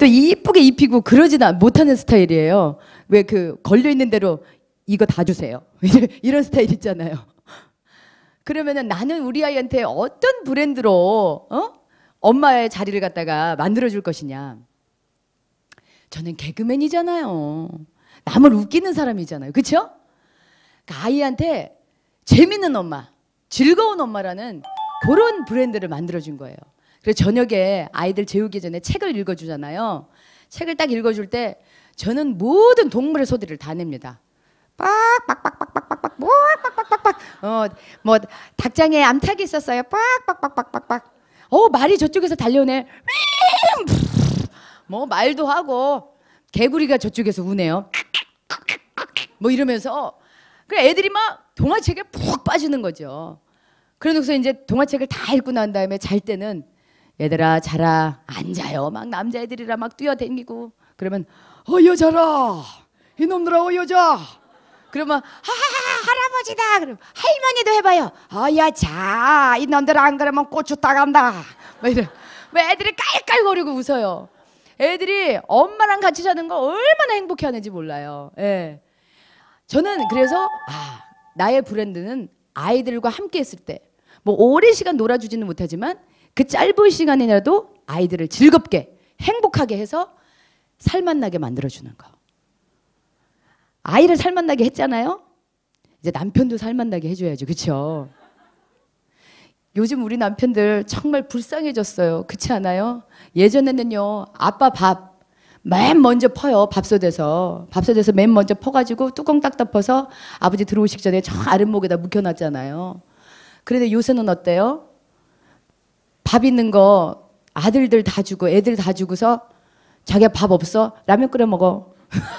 이쁘게 입히고 그러지도 못하는 스타일이에요. 왜 그 걸려있는 대로 이거 다 주세요. 이런 스타일 있잖아요. 그러면은 나는 우리 아이한테 어떤 브랜드로 엄마의 자리를 갖다가 만들어줄 것이냐. 저는 개그맨이잖아요. 남을 웃기는 사람이잖아요. 그렇죠? 그러니까 아이한테 재밌는 엄마, 즐거운 엄마라는 그런 브랜드를 만들어준 거예요. 그래서 저녁에 아이들 재우기 전에 책을 읽어주잖아요. 책을 딱 읽어줄 때 저는 모든 동물의 소리를 다 냅니다. 빡빡빡빡빡빡빡 빡빡빡빡빡 뭐 닭장에 암탉이 있었어요. 빡빡빡빡빡빡 말이 저쪽에서 달려오네. 뭐 말도 하고 개구리가 저쪽에서 우네요. 뭐 이러면서 그래 애들이 막 동화책에 푹 빠지는 거죠. 그러고서 이제 동화책을 다 읽고 난 다음에 잘 때는 얘들아 자라 앉아요. 막 남자애들이라 막 뛰어다니고 그러면 여자라 이놈들아 여자. 그러면 하하하 할아버지다. 그럼 할머니도 해봐요. 여자 이놈들 안 그러면 고추 따간다. 막 이래. 왜 애들이 깔깔거리고 웃어요. 애들이 엄마랑 같이 자는 거 얼마나 행복해하는지 몰라요. 예. 저는 그래서 나의 브랜드는 아이들과 함께 했을 때 뭐 오랜 시간 놀아주지는 못하지만 그 짧은 시간이라도 아이들을 즐겁게 행복하게 해서 살맛나게 만들어주는 거. 아이를 살맛나게 했잖아요. 이제 남편도 살맛나게 해줘야죠. 그렇죠? 요즘 우리 남편들 정말 불쌍해졌어요. 그렇지 않아요? 예전에는요. 아빠 밥 맨 먼저 퍼요. 밥솥에서 맨 먼저 퍼가지고 뚜껑 딱 덮어서 아버지 들어오시기 전에 저 아랫목에다 묵혀놨잖아요. 그런데 요새는 어때요? 밥 있는 거 아들들 다 주고 애들 다 주고서 자기가 밥 없어? 라면 끓여 먹어.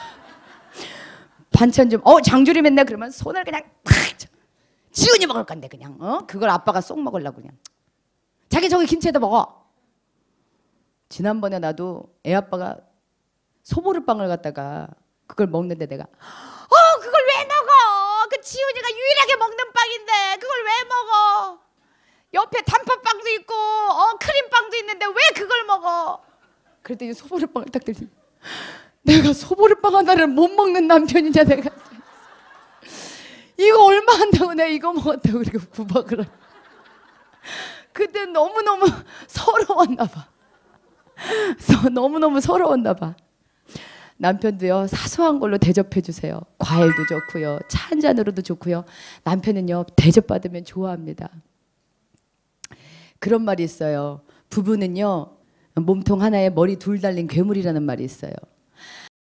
반찬 좀 장조림 했네. 그러면 손을 그냥 팍 지훈이 먹을 건데 그냥 그걸 아빠가 쏙 먹으려고 그냥 자기 저기 김치에다 먹어. 지난번에 나도 애 아빠가 소보루빵을 갖다가 그걸 먹는데 내가 그걸 왜 먹어? 그 지훈이가 유일하게 먹는 빵인데 그걸 왜 먹어? 옆에 단팥빵도 있고 크림빵도 있는데 왜 그걸 먹어? 그랬더니 소보루빵을 딱 들더니 내가 소보루빵 하나를 못 먹는 남편이냐 내가. 이거 얼마 한다고 내가 이거 먹었다고 그리고 구박을 하고. 그때 너무너무 서러웠나 봐. 너무너무 서러웠나 봐. 남편도요 사소한 걸로 대접해 주세요. 과일도 좋고요. 차 한 잔으로도 좋고요. 남편은요 대접받으면 좋아합니다. 그런 말이 있어요. 부부는요 몸통 하나에 머리 둘 달린 괴물이라는 말이 있어요.